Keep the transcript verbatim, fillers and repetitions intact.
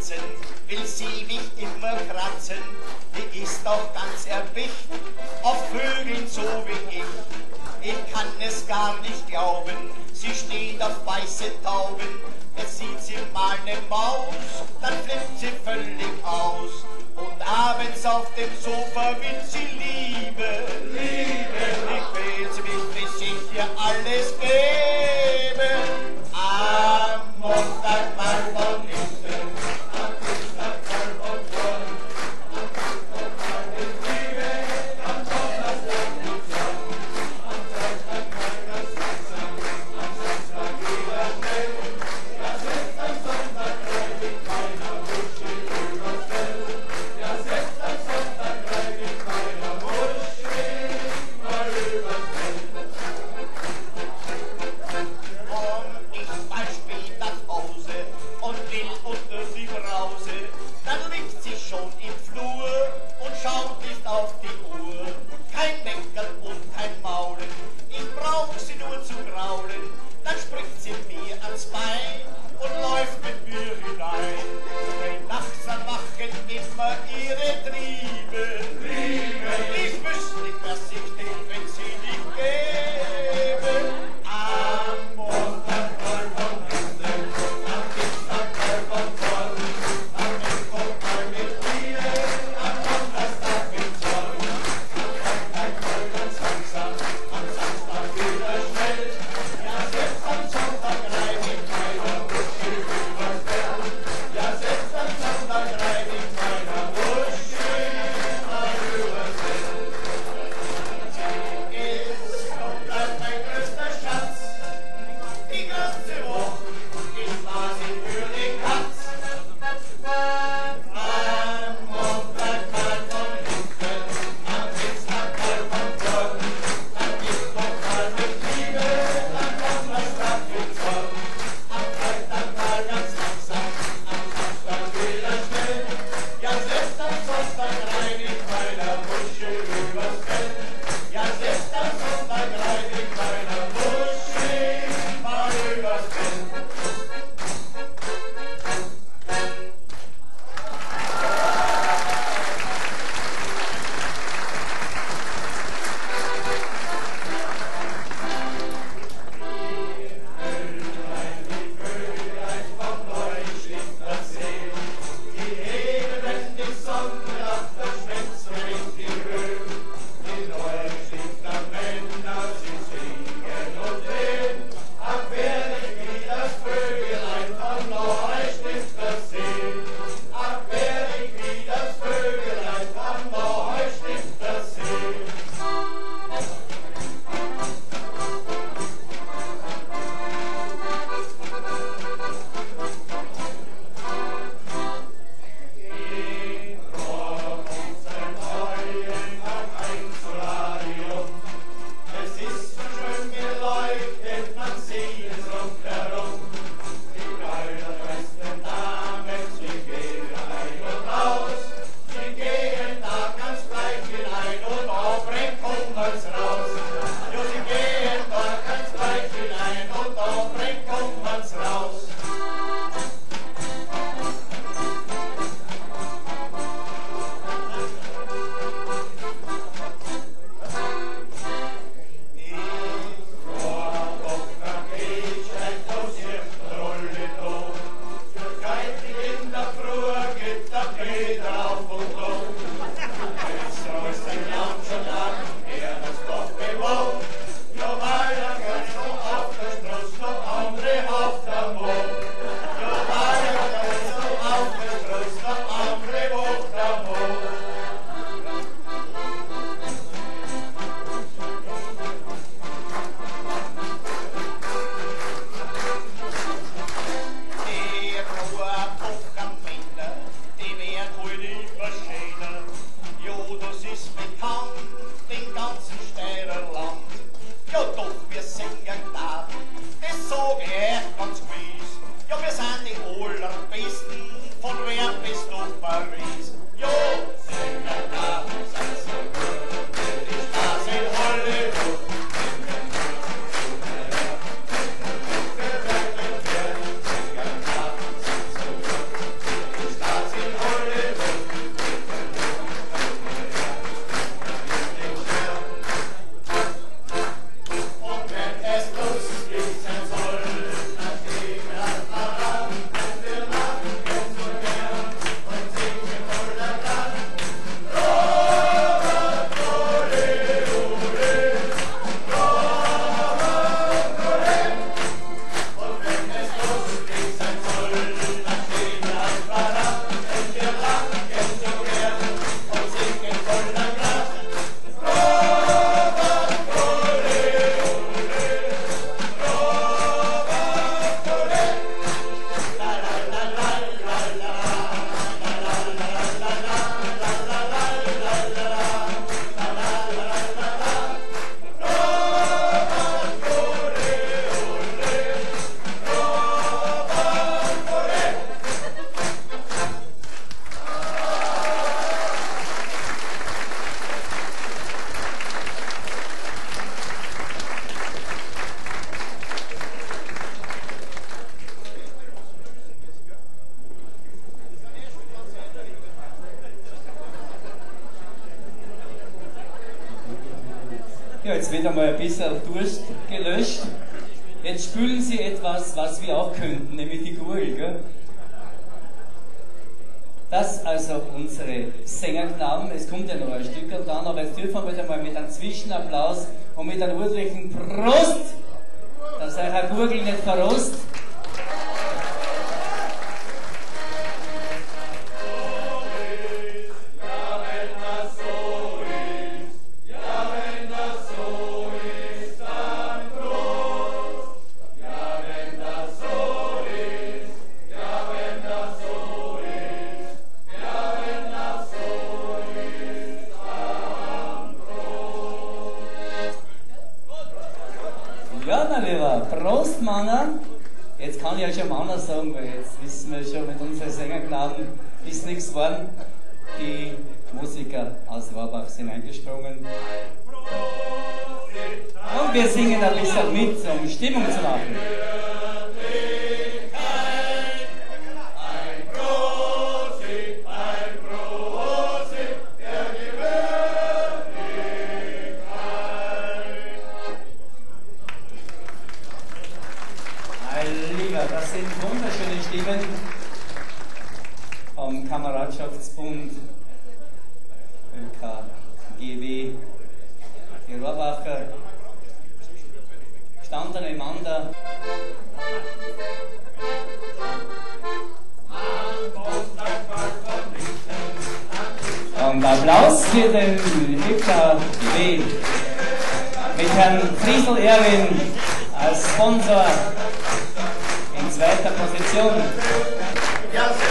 Katzen, will sie mich immer kratzen. Die ist doch ganz erpicht auf Vögeln so wie ich. Ich kann es gar nicht glauben, sie steht auf weiße Tauben. Jetzt sieht sie mal ne Maus, dann flippt sie völlig aus. Und abends auf dem Sofa will sie Liebe, Liebe. Ich will sie mich, bis ich ihr alles gebe. Am Montag mal von hinten, am Dienstag mal von vorn, am Mittwoch mal mit Liebe, am Donnerstag mit Zorn, am Freitag mal das Essen, am Samstag wieder schnell, ja selbst am Sonntag bleib ich meiner Muschi überstellt, ja selbst am Sonntag bleib ich meiner Muschi Ja, jetzt wird einmal ein bisschen Durst gelöscht. Jetzt spülen Sie etwas, was wir auch könnten, nämlich die Gurgel. Gell? Das also unsere Sängerknaben. Es kommt ja noch ein Stück dann, aber jetzt dürfen wir wieder mal mit einem Zwischenapplaus und mit einem ordentlichen Prost, dass euer Gurgel nicht verrost. Ja, mein Lieber, Prost, Manner. Jetzt kann ich ja schon Manner sagen, weil jetzt wissen wir schon, mit unseren Sängerknaben ist nichts geworden. Die Musiker aus Rohrbach sind eingesprungen. Und wir singen ein bisschen mit, um Stimmung zu machen. Das sind wunderschöne Stimmen vom Kameradschaftsbund Ö K G W, die Rohrbacher standen nebeneinander. Und Applaus für den Ö K G W mit Herrn Friesel Erwin als Sponsor. Zweiter Position.